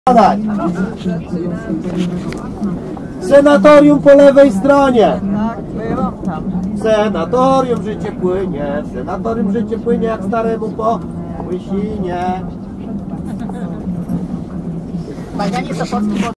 Senatorium po lewej stronie. Senatorium życie płynie, senatorium życie płynie jak staremu po łysinie.